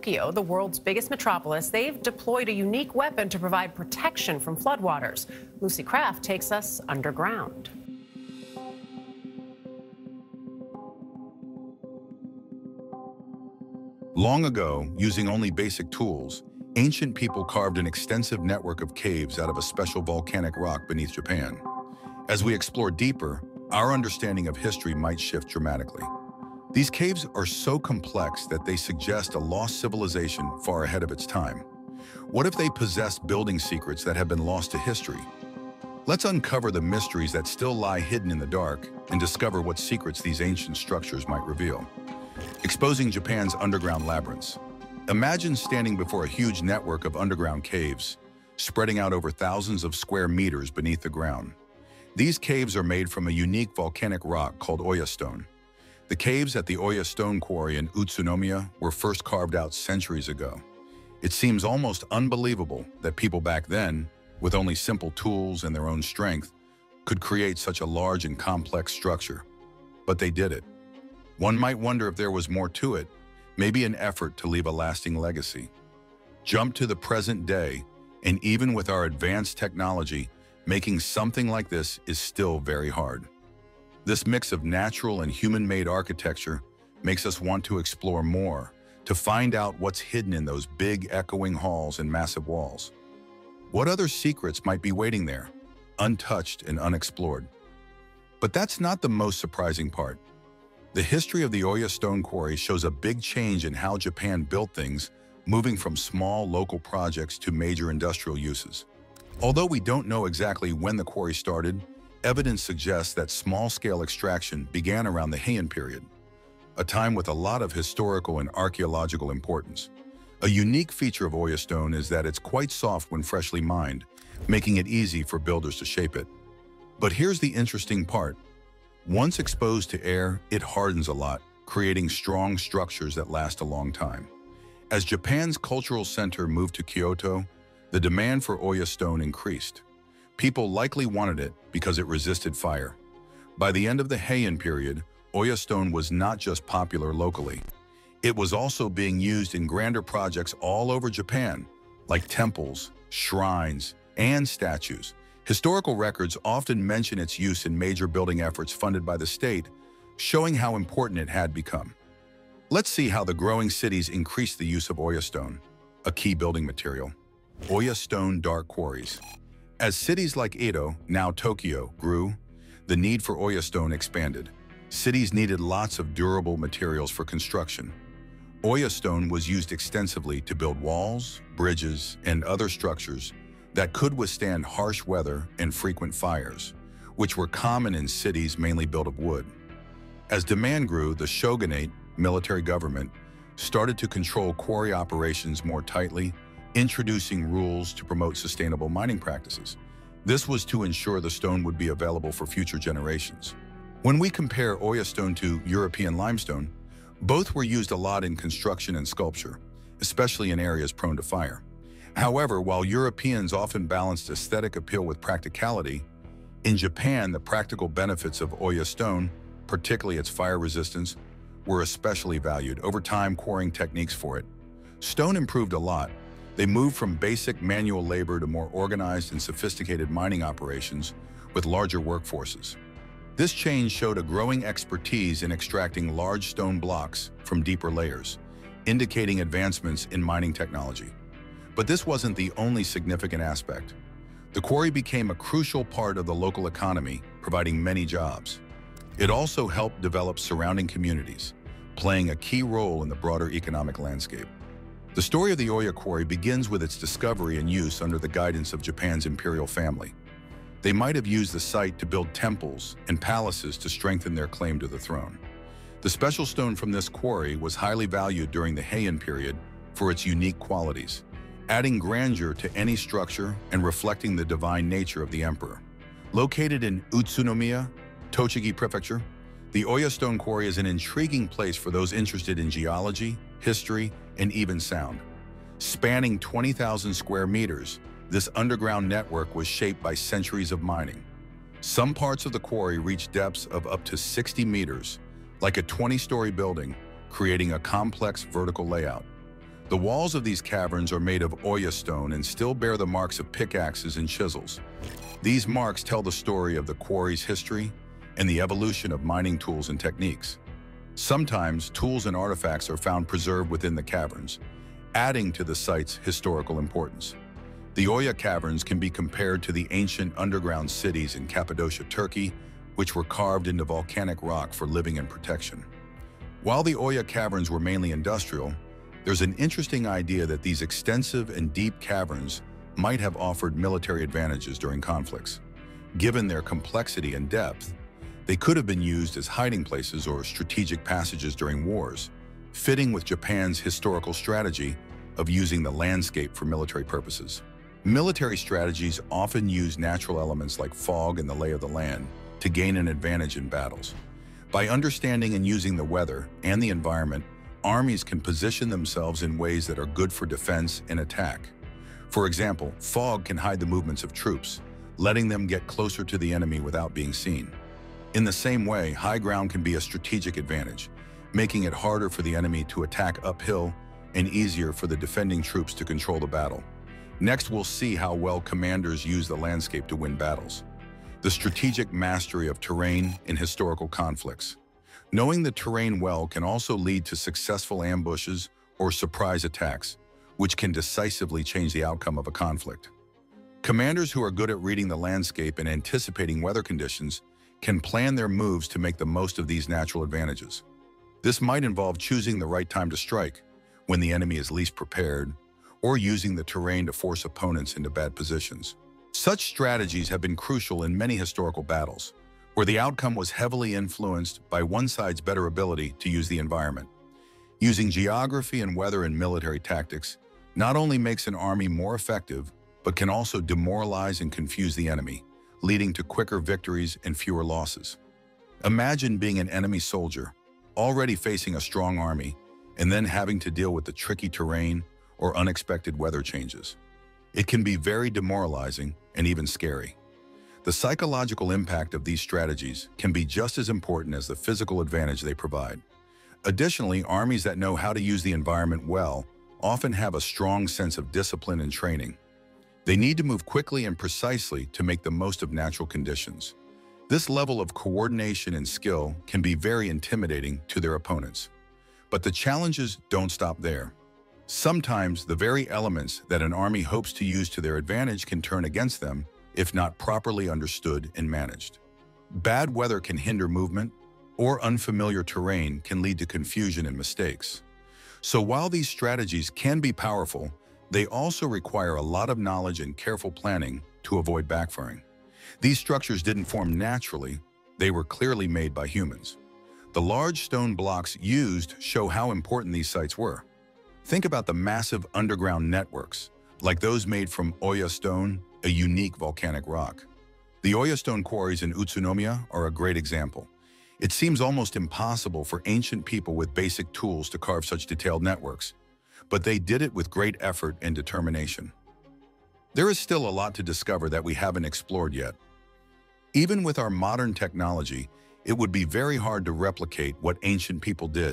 Tokyo, the world's biggest metropolis, they've deployed a unique weapon to provide protection from floodwaters. Lucy Kraft takes us underground. Long ago, using only basic tools, ancient people carved an extensive network of caves out of a special volcanic rock beneath Japan. As we explore deeper, our understanding of history might shift dramatically. These caves are so complex that they suggest a lost civilization far ahead of its time. What if they possessed building secrets that have been lost to history? Let's uncover the mysteries that still lie hidden in the dark and discover what secrets these ancient structures might reveal. Exposing Japan's underground labyrinths. Imagine standing before a huge network of underground caves, spreading out over thousands of square meters beneath the ground. These caves are made from a unique volcanic rock called Oya Stone. The caves at the Oya Stone Quarry in Utsunomiya were first carved out centuries ago. It seems almost unbelievable that people back then, with only simple tools and their own strength, could create such a large and complex structure. But they did it. One might wonder if there was more to it, maybe an effort to leave a lasting legacy. Jump to the present day, and even with our advanced technology, making something like this is still very hard. This mix of natural and human-made architecture makes us want to explore more, to find out what's hidden in those big echoing halls and massive walls. What other secrets might be waiting there, untouched and unexplored? But that's not the most surprising part. The history of the Oya Stone Quarry shows a big change in how Japan built things, moving from small local projects to major industrial uses. Although we don't know exactly when the quarry started, evidence suggests that small-scale extraction began around the Heian period, a time with a lot of historical and archaeological importance. A unique feature of Oya Stone is that it's quite soft when freshly mined, making it easy for builders to shape it. But here's the interesting part. Once exposed to air, it hardens a lot, creating strong structures that last a long time. As Japan's cultural center moved to Kyoto, the demand for Oya Stone increased. People likely wanted it because it resisted fire. By the end of the Heian period, Oya Stone was not just popular locally. It was also being used in grander projects all over Japan, like temples, shrines, and statues. Historical records often mention its use in major building efforts funded by the state, showing how important it had become. Let's see how the growing cities increased the use of Oya Stone, a key building material. Oya Stone dark quarries. As cities like Edo, now Tokyo, grew, the need for Oya Stone expanded. Cities needed lots of durable materials for construction. Oya Stone was used extensively to build walls, bridges, and other structures that could withstand harsh weather and frequent fires, which were common in cities mainly built of wood. As demand grew, the shogunate, military government, started to control quarry operations more tightly, introducing rules to promote sustainable mining practices. This was to ensure the stone would be available for future generations. When we compare Oya Stone to European limestone, both were used a lot in construction and sculpture, especially in areas prone to fire. However, while Europeans often balanced aesthetic appeal with practicality, in Japan, the practical benefits of Oya Stone, particularly its fire resistance, were especially valued. Over time, quarrying techniques for it. Stone improved a lot. They moved from basic manual labor to more organized and sophisticated mining operations with larger workforces. This change showed a growing expertise in extracting large stone blocks from deeper layers, indicating advancements in mining technology. But this wasn't the only significant aspect. The quarry became a crucial part of the local economy, providing many jobs. It also helped develop surrounding communities, playing a key role in the broader economic landscape. The story of the Oya Quarry begins with its discovery and use under the guidance of Japan's imperial family. They might have used the site to build temples and palaces to strengthen their claim to the throne. The special stone from this quarry was highly valued during the Heian period for its unique qualities, adding grandeur to any structure and reflecting the divine nature of the emperor. Located in Utsunomiya, Tochigi Prefecture, the Oya Stone Quarry is an intriguing place for those interested in geology, history, and even sound. Spanning 20,000 square meters, this underground network was shaped by centuries of mining. Some parts of the quarry reach depths of up to 60 meters, like a 20-story building, creating a complex vertical layout. The walls of these caverns are made of Oya stone and still bear the marks of pickaxes and chisels. These marks tell the story of the quarry's history and the evolution of mining tools and techniques. Sometimes tools and artifacts are found preserved within the caverns, adding to the site's historical importance. The Oya caverns can be compared to the ancient underground cities in Cappadocia, Turkey, which were carved into volcanic rock for living and protection. While the Oya caverns were mainly industrial, there's an interesting idea that these extensive and deep caverns might have offered military advantages during conflicts. Given their complexity and depth, they could have been used as hiding places or strategic passages during wars, fitting with Japan's historical strategy of using the landscape for military purposes. Military strategies often use natural elements like fog and the lay of the land to gain an advantage in battles. By understanding and using the weather and the environment, armies can position themselves in ways that are good for defense and attack. For example, fog can hide the movements of troops, letting them get closer to the enemy without being seen. In the same way, high ground can be a strategic advantage, making it harder for the enemy to attack uphill and easier for the defending troops to control the battle. Next, we'll see how well commanders use the landscape to win battles. The strategic mastery of terrain in historical conflicts. Knowing the terrain well can also lead to successful ambushes or surprise attacks, which can decisively change the outcome of a conflict. Commanders who are good at reading the landscape and anticipating weather conditions can plan their moves to make the most of these natural advantages. This might involve choosing the right time to strike, when the enemy is least prepared, or using the terrain to force opponents into bad positions. Such strategies have been crucial in many historical battles, where the outcome was heavily influenced by one side's better ability to use the environment. Using geography and weather in military tactics not only makes an army more effective, but can also demoralize and confuse the enemy, leading to quicker victories and fewer losses. Imagine being an enemy soldier, already facing a strong army, and then having to deal with the tricky terrain or unexpected weather changes. It can be very demoralizing and even scary. The psychological impact of these strategies can be just as important as the physical advantage they provide. Additionally, armies that know how to use the environment well often have a strong sense of discipline and training. They need to move quickly and precisely to make the most of natural conditions. This level of coordination and skill can be very intimidating to their opponents. But the challenges don't stop there. Sometimes the very elements that an army hopes to use to their advantage can turn against them if not properly understood and managed. Bad weather can hinder movement, or unfamiliar terrain can lead to confusion and mistakes. So while these strategies can be powerful, they also require a lot of knowledge and careful planning to avoid backfiring. These structures didn't form naturally, they were clearly made by humans. The large stone blocks used show how important these sites were. Think about the massive underground networks, like those made from Oya stone, a unique volcanic rock. The Oya Stone quarries in Utsunomiya are a great example. It seems almost impossible for ancient people with basic tools to carve such detailed networks, but they did it with great effort and determination. There is still a lot to discover that we haven't explored yet. Even with our modern technology, it would be very hard to replicate what ancient people did.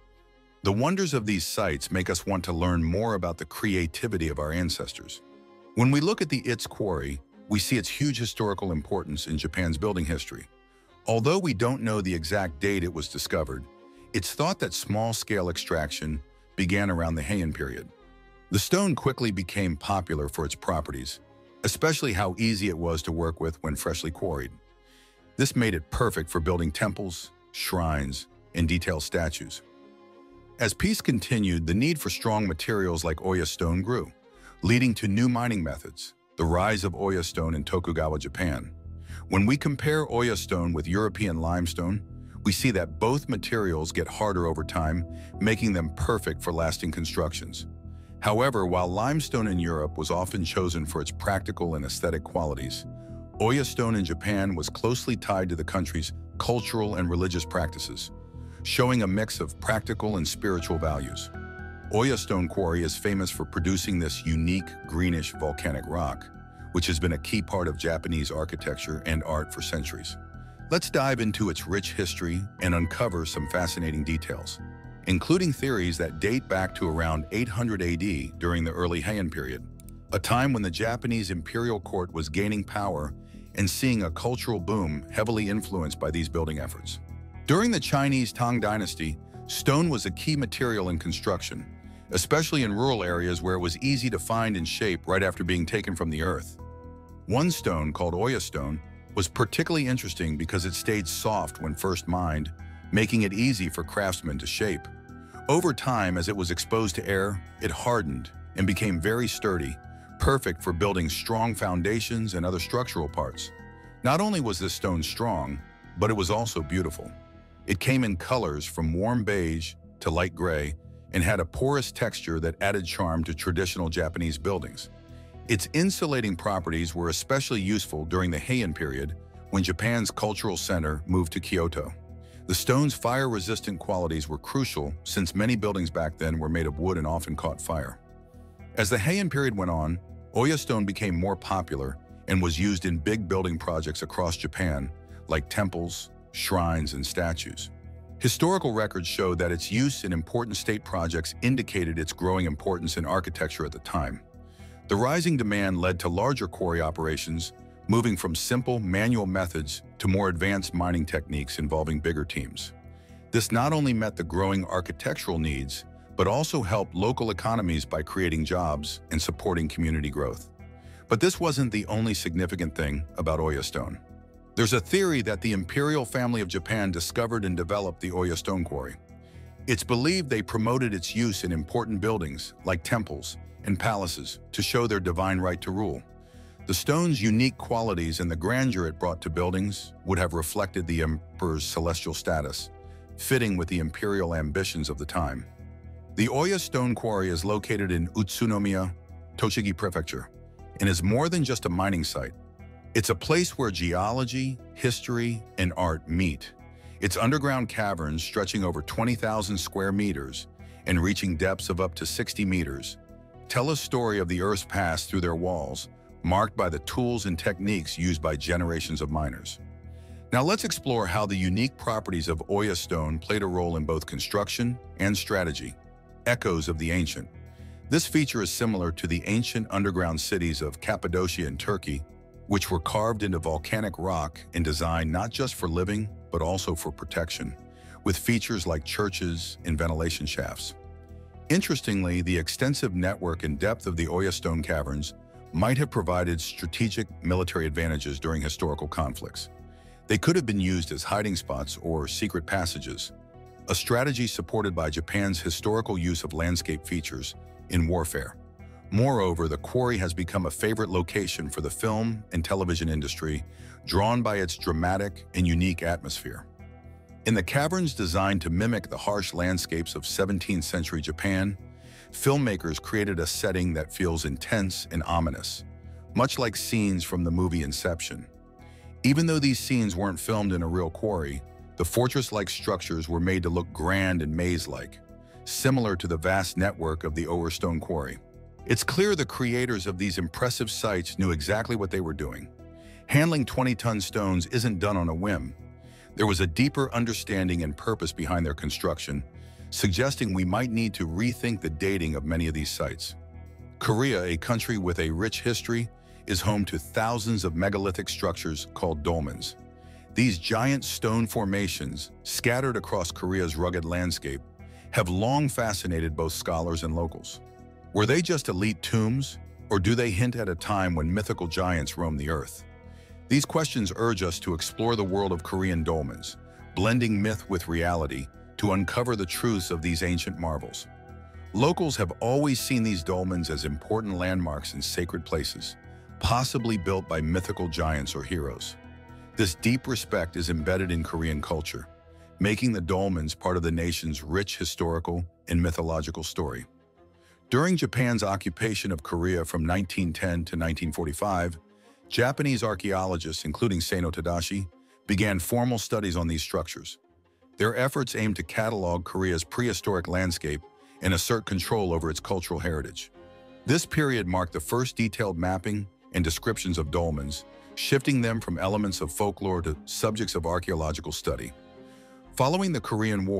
The wonders of these sites make us want to learn more about the creativity of our ancestors. When we look at the Utsunomiya quarry, we see its huge historical importance in Japan's building history. Although we don't know the exact date it was discovered, it's thought that small-scale extraction began around the Heian period. The stone quickly became popular for its properties, especially how easy it was to work with when freshly quarried. This made it perfect for building temples, shrines, and detailed statues. As peace continued, the need for strong materials like Oya stone grew, leading to new mining methods, the rise of Oya stone in Tokugawa, Japan. When we compare Oya stone with European limestone, we see that both materials get harder over time, making them perfect for lasting constructions. However, while limestone in Europe was often chosen for its practical and aesthetic qualities, Oya stone in Japan was closely tied to the country's cultural and religious practices, showing a mix of practical and spiritual values. Oya Stone Quarry is famous for producing this unique greenish volcanic rock, which has been a key part of Japanese architecture and art for centuries. Let's dive into its rich history and uncover some fascinating details. including theories that date back to around 800 AD during the early Heian period, a time when the Japanese imperial court was gaining power and seeing a cultural boom heavily influenced by these building efforts. During the Chinese Tang Dynasty, stone was a key material in construction, especially in rural areas where it was easy to find and shape right after being taken from the earth. One stone, called Oya Stone, was particularly interesting because it stayed soft when first mined, making it easy for craftsmen to shape. Over time, as it was exposed to air, it hardened and became very sturdy, perfect for building strong foundations and other structural parts. Not only was this stone strong, but it was also beautiful. It came in colors from warm beige to light gray and had a porous texture that added charm to traditional Japanese buildings. Its insulating properties were especially useful during the Heian period when Japan's cultural center moved to Kyoto. The stone's fire-resistant qualities were crucial since many buildings back then were made of wood and often caught fire. As the Heian period went on, Oya Stone became more popular and was used in big building projects across Japan, like temples, shrines, and statues. Historical records show that its use in important state projects indicated its growing importance in architecture at the time. The rising demand led to larger quarry operations, moving from simple manual methods to more advanced mining techniques involving bigger teams. This not only met the growing architectural needs, but also helped local economies by creating jobs and supporting community growth. But this wasn't the only significant thing about Oya Stone. There's a theory that the imperial family of Japan discovered and developed the Oya Stone Quarry. It's believed they promoted its use in important buildings like temples and palaces to show their divine right to rule. The stone's unique qualities and the grandeur it brought to buildings would have reflected the emperor's celestial status, fitting with the imperial ambitions of the time. The Oya Stone Quarry is located in Utsunomiya, Tochigi Prefecture, and is more than just a mining site. It's a place where geology, history, and art meet. Its underground caverns, stretching over 20,000 square meters and reaching depths of up to 60 meters, tell a story of the Earth's past through their walls, marked by the tools and techniques used by generations of miners. Now let's explore how the unique properties of Oya Stone played a role in both construction and strategy. Echoes of the ancient. This feature is similar to the ancient underground cities of Cappadocia in Turkey, which were carved into volcanic rock and designed not just for living, but also for protection, with features like churches and ventilation shafts. Interestingly, the extensive network and depth of the Oya Stone caverns might have provided strategic military advantages during historical conflicts. They could have been used as hiding spots or secret passages, a strategy supported by Japan's historical use of landscape features in warfare. Moreover, the quarry has become a favorite location for the film and television industry, drawn by its dramatic and unique atmosphere. In the caverns designed to mimic the harsh landscapes of 17th century Japan, filmmakers created a setting that feels intense and ominous, much like scenes from the movie Inception. Even though these scenes weren't filmed in a real quarry, the fortress-like structures were made to look grand and maze-like, similar to the vast network of the Oya Stone Quarry. It's clear the creators of these impressive sites knew exactly what they were doing. Handling 20-ton stones isn't done on a whim. There was a deeper understanding and purpose behind their construction, suggesting we might need to rethink the dating of many of these sites. Korea, a country with a rich history, is home to thousands of megalithic structures called dolmens. These giant stone formations, scattered across Korea's rugged landscape, have long fascinated both scholars and locals. Were they just elite tombs, or do they hint at a time when mythical giants roamed the earth? These questions urge us to explore the world of Korean dolmens, blending myth with reality to uncover the truths of these ancient marvels. Locals have always seen these dolmens as important landmarks and sacred places, possibly built by mythical giants or heroes. This deep respect is embedded in Korean culture, making the dolmens part of the nation's rich historical and mythological story. During Japan's occupation of Korea from 1910 to 1945, Japanese archaeologists, including Seino Tadashi, began formal studies on these structures. Their efforts aimed to catalog Korea's prehistoric landscape and assert control over its cultural heritage. This period marked the first detailed mapping and descriptions of dolmens, shifting them from elements of folklore to subjects of archaeological study. Following the Korean War,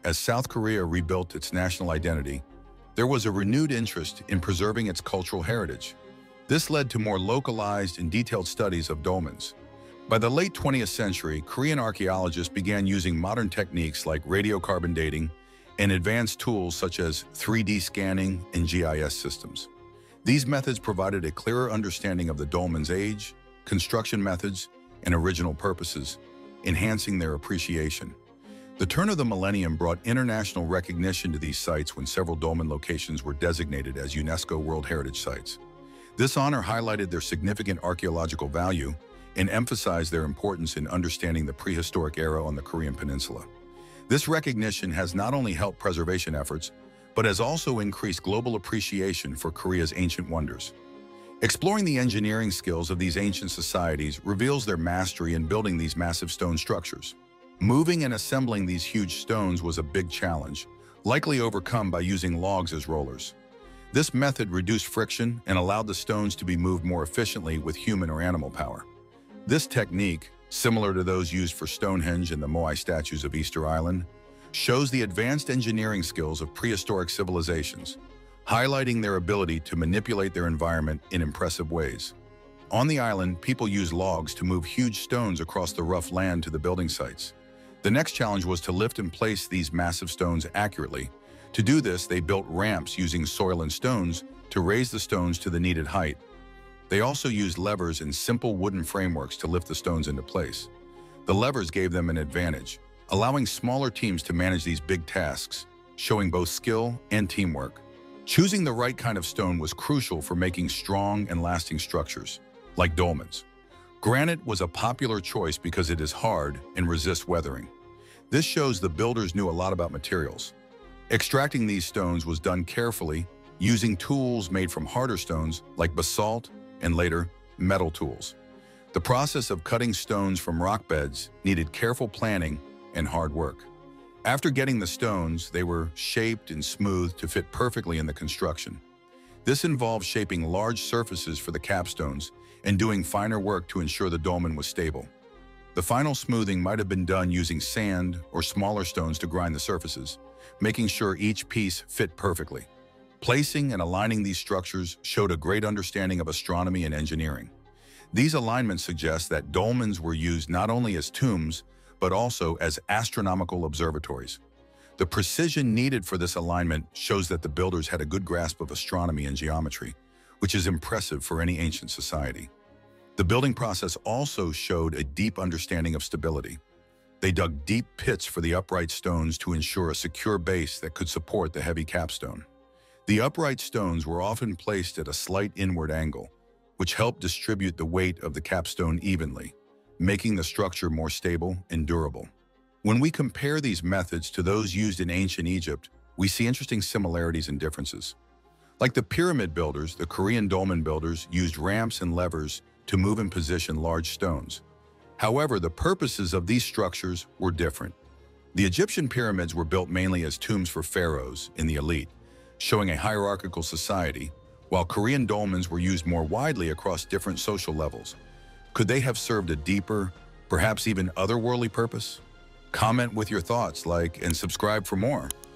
as South Korea rebuilt its national identity, there was a renewed interest in preserving its cultural heritage. This led to more localized and detailed studies of dolmens. By the late 20th century, Korean archaeologists began using modern techniques like radiocarbon dating and advanced tools such as 3D scanning and GIS systems. These methods provided a clearer understanding of the dolmen's age, construction methods, and original purposes, enhancing their appreciation. The turn of the millennium brought international recognition to these sites when several dolmen locations were designated as UNESCO World Heritage Sites. This honor highlighted their significant archaeological value and emphasized their importance in understanding the prehistoric era on the Korean peninsula. This recognition has not only helped preservation efforts, but has also increased global appreciation for Korea's ancient wonders. Exploring the engineering skills of these ancient societies reveals their mastery in building these massive stone structures. Moving and assembling these huge stones was a big challenge, likely overcome by using logs as rollers. This method reduced friction and allowed the stones to be moved more efficiently with human or animal power. This technique, similar to those used for Stonehenge and the Moai statues of Easter Island, shows the advanced engineering skills of prehistoric civilizations, highlighting their ability to manipulate their environment in impressive ways. On the island, people used logs to move huge stones across the rough land to the building sites. The next challenge was to lift and place these massive stones accurately. To do this, they built ramps using soil and stones to raise the stones to the needed height. They also used levers and simple wooden frameworks to lift the stones into place. The levers gave them an advantage, allowing smaller teams to manage these big tasks, showing both skill and teamwork. Choosing the right kind of stone was crucial for making strong and lasting structures, like dolmens. Granite was a popular choice because it is hard and resists weathering. This shows the builders knew a lot about materials. Extracting these stones was done carefully, using tools made from harder stones like basalt and later metal tools. The process of cutting stones from rock beds needed careful planning and hard work. After getting the stones, they were shaped and smoothed to fit perfectly in the construction. This involved shaping large surfaces for the capstones and doing finer work to ensure the dolmen was stable. The final smoothing might have been done using sand or smaller stones to grind the surfaces, making sure each piece fit perfectly. Placing and aligning these structures showed a great understanding of astronomy and engineering. These alignments suggest that dolmens were used not only as tombs, but also as astronomical observatories. The precision needed for this alignment shows that the builders had a good grasp of astronomy and geometry, which is impressive for any ancient society. The building process also showed a deep understanding of stability. They dug deep pits for the upright stones to ensure a secure base that could support the heavy capstone. The upright stones were often placed at a slight inward angle, which helped distribute the weight of the capstone evenly, making the structure more stable and durable. When we compare these methods to those used in ancient Egypt, we see interesting similarities and differences. Like the pyramid builders, the Korean dolmen builders used ramps and levers to move and position large stones. However, the purposes of these structures were different. The Egyptian pyramids were built mainly as tombs for pharaohs and the elite, showing a hierarchical society, while Korean dolmens were used more widely across different social levels. Could they have served a deeper, perhaps even otherworldly purpose? Comment with your thoughts, like, and subscribe for more.